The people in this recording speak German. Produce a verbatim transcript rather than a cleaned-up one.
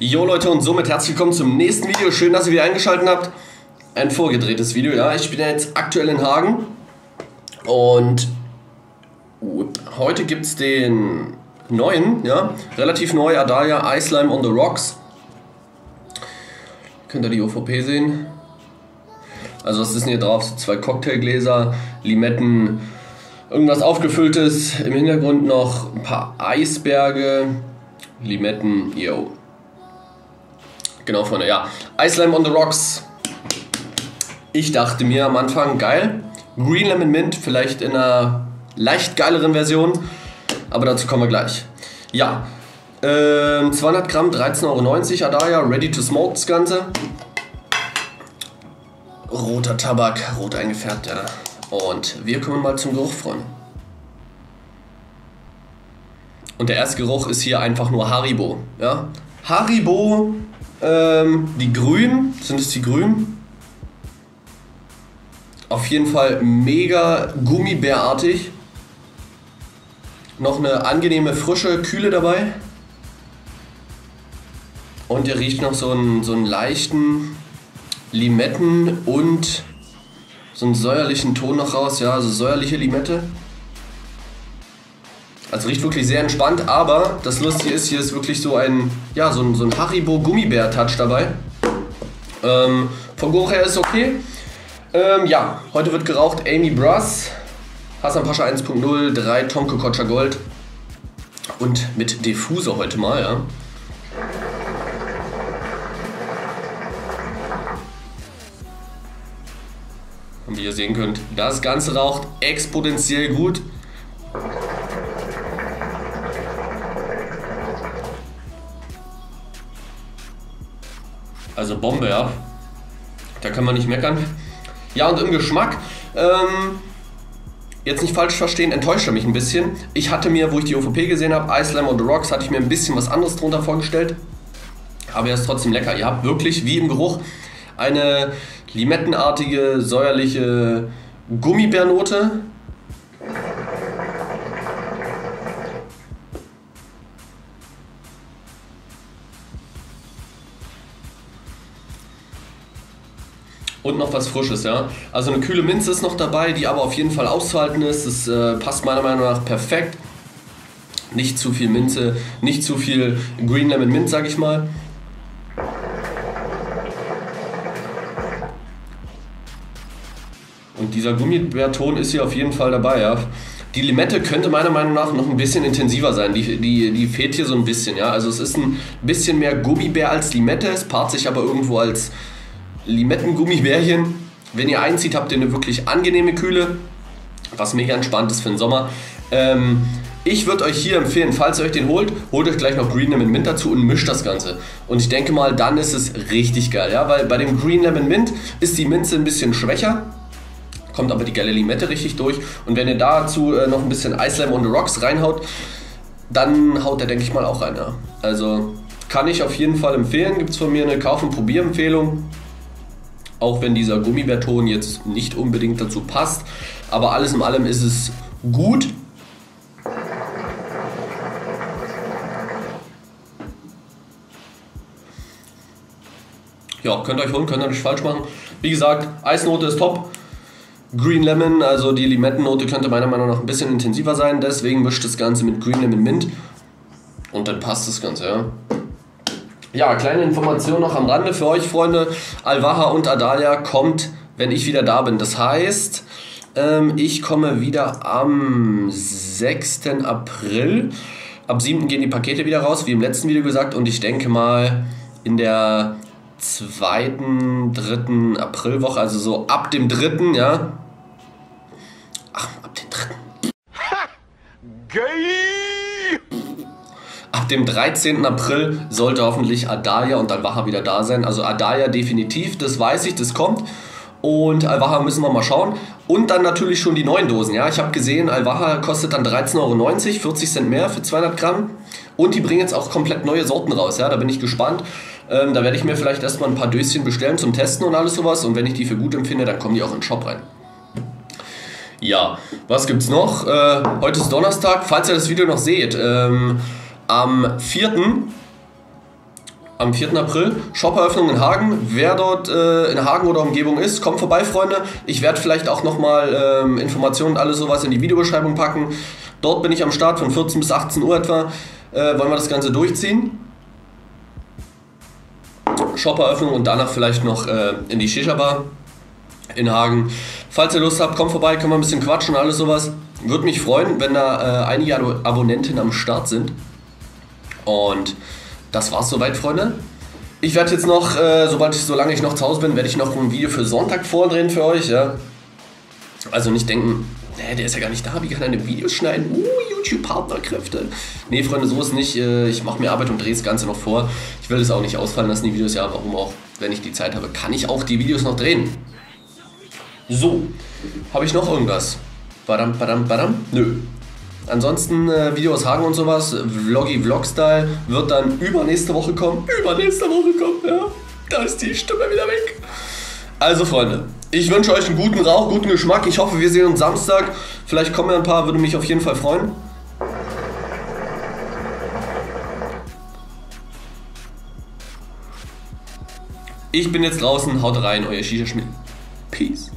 Jo Leute, und somit herzlich willkommen zum nächsten Video. Schön, dass ihr wieder eingeschaltet habt. Ein vorgedrehtes Video, ja. Ich bin ja jetzt aktuell in Hagen. Und heute gibt es den neuen, ja, relativ neu, Adalia Ice Lime on the Rocks. Könnt ihr die O V P sehen? Also was ist denn hier drauf? So zwei Cocktailgläser, Limetten, irgendwas Aufgefülltes. Im Hintergrund noch ein paar Eisberge, Limetten, yo. Genau, Freunde, ja. Ice Lime on the Rocks. Ich dachte mir am Anfang, geil. Green Lemon Mint, vielleicht in einer leicht geileren Version. Aber dazu kommen wir gleich. Ja, äh, zweihundert Gramm, dreizehn Euro neunzig, Adalia, ready to smoke das Ganze. Roter Tabak, rot eingefärbt, ja. Und wir kommen mal zum Geruch, Freunde. Und der erste Geruch ist hier einfach nur Haribo, ja. Haribo, ähm, die Grünen, sind es die Grünen? Auf jeden Fall mega gummibärartig. Noch eine angenehme, frische Kühle dabei. Und der riecht noch so einen, so einen leichten Limetten und so einen säuerlichen Ton noch raus. Ja, also säuerliche Limette. Also riecht wirklich sehr entspannt, aber das Lustige ist, hier ist wirklich so ein, ja, so ein, so ein Haribo-Gummibär-Touch dabei. Ähm, vom Geruch her ist okay. Ähm, ja, heute wird geraucht Amy Brass, Hasan Pasha eins Punkt null, drei Tonka Kocha Gold und mit Diffusor heute mal, ja. Und wie ihr sehen könnt, das Ganze raucht exponentiell gut. Also Bombe, ja. Da kann man nicht meckern. Ja, und im Geschmack, ähm, jetzt nicht falsch verstehen, enttäuscht er mich ein bisschen. Ich hatte mir, wo ich die O V P gesehen habe, Ice Lime on the Rocks, hatte ich mir ein bisschen was anderes drunter vorgestellt. Aber er ist trotzdem lecker. Ihr habt wirklich, wie im Geruch, eine limettenartige, säuerliche Gummibärnote. Und noch was Frisches, ja. Also eine kühle Minze ist noch dabei, die aber auf jeden Fall auszuhalten ist. Das äh, passt meiner Meinung nach perfekt. Nicht zu viel Minze, nicht zu viel Green Lemon Mint, sag ich mal. Und dieser Gummibärton ist hier auf jeden Fall dabei, ja. Die Limette könnte meiner Meinung nach noch ein bisschen intensiver sein. Die, die, die fehlt hier so ein bisschen, ja. Also es ist ein bisschen mehr Gummibär als Limette. Es paart sich aber irgendwo als Limettengummibärchen. Wenn ihr einzieht, habt ihr eine wirklich angenehme Kühle, was mega entspannt ist für den Sommer. Ähm, ich würde euch hier empfehlen, falls ihr euch den holt, holt euch gleich noch Green Lemon Mint dazu und mischt das Ganze. Und ich denke mal, dann ist es richtig geil, ja, weil bei dem Green Lemon Mint ist die Minze ein bisschen schwächer, kommt aber die geile Limette richtig durch. Und wenn ihr dazu äh, noch ein bisschen Ice Lime on the Rocks reinhaut, dann haut der, denke ich mal, auch rein, ja. Also kann ich auf jeden Fall empfehlen, gibt es von mir eine Kauf- und Probierempfehlung. Auch wenn dieser Gummibärton jetzt nicht unbedingt dazu passt. Aber alles in allem ist es gut. Ja, könnt ihr euch holen, könnt ihr nicht falsch machen. Wie gesagt, Eisnote ist top. Green Lemon, also die Limettennote könnte meiner Meinung nach ein bisschen intensiver sein. Deswegen mischt das Ganze mit Green Lemon Mint. Und dann passt das Ganze, ja. Ja, kleine Information noch am Rande für euch, Freunde. Alvaha und Adalia kommt, wenn ich wieder da bin. Das heißt, ähm, ich komme wieder am sechsten April. Ab siebten gehen die Pakete wieder raus, wie im letzten Video gesagt. Und ich denke mal in der zweiten, dritten Aprilwoche, also so ab dem dritten, ja. Ach, ab dem dritten. Ha! Geil! Ab dem dreizehnten April sollte hoffentlich Adalia und Alvaha wieder da sein. Also Adalia definitiv, das weiß ich, das kommt. Und Alvaha müssen wir mal schauen. Und dann natürlich schon die neuen Dosen. Ja, ich habe gesehen, Alvaha kostet dann dreizehn Euro neunzig, vierzig Cent mehr für zweihundert Gramm. Und die bringen jetzt auch komplett neue Sorten raus. Ja, da bin ich gespannt. Ähm, da werde ich mir vielleicht erstmal ein paar Döschen bestellen zum Testen und alles sowas. Und wenn ich die für gut empfinde, dann kommen die auch in den Shop rein. Ja, was gibt's noch? Äh, heute ist Donnerstag, falls ihr das Video noch seht. Ähm, Am vierten am vierten April. Shop-Eröffnung in Hagen. Wer dort äh, in Hagen oder Umgebung ist, kommt vorbei, Freunde. Ich werde vielleicht auch nochmal ähm, Informationen und alles sowas in die Videobeschreibung packen. Dort bin ich am Start von vierzehn bis achtzehn Uhr etwa. Äh, wollen wir das Ganze durchziehen. Shop-Eröffnung und danach vielleicht noch äh, in die Shisha-Bar in Hagen. Falls ihr Lust habt, kommt vorbei, können wir ein bisschen quatschen und alles sowas. Würde mich freuen, wenn da äh, einige Abonnenten am Start sind. Und das war's soweit, Freunde. Ich werde jetzt noch, äh, sobald ich, solange ich noch zu Hause bin, werde ich noch ein Video für Sonntag vordrehen für euch. Ja? Also nicht denken, nee, der ist ja gar nicht da, wie kann er eine Videos schneiden? Uh, YouTube-Partnerkräfte. Nee, Freunde, so ist nicht. Äh, ich mache mir Arbeit und drehe das Ganze noch vor. Ich will das auch nicht ausfallen lassen, die Videos. Ja, warum auch? Wenn ich die Zeit habe, kann ich auch die Videos noch drehen. So, habe ich noch irgendwas? Badam, badam, badam? Nö. Ansonsten äh, Video aus Hagen und sowas, Vloggy Vlog-Style, wird dann übernächste Woche kommen. Übernächste Woche kommt, ja. Da ist die Stimme wieder weg. Also Freunde, ich wünsche euch einen guten Rauch, guten Geschmack. Ich hoffe, wir sehen uns Samstag. Vielleicht kommen ja ein paar, würde mich auf jeden Fall freuen. Ich bin jetzt draußen, haut rein, euer Shisha Schmidt. Peace.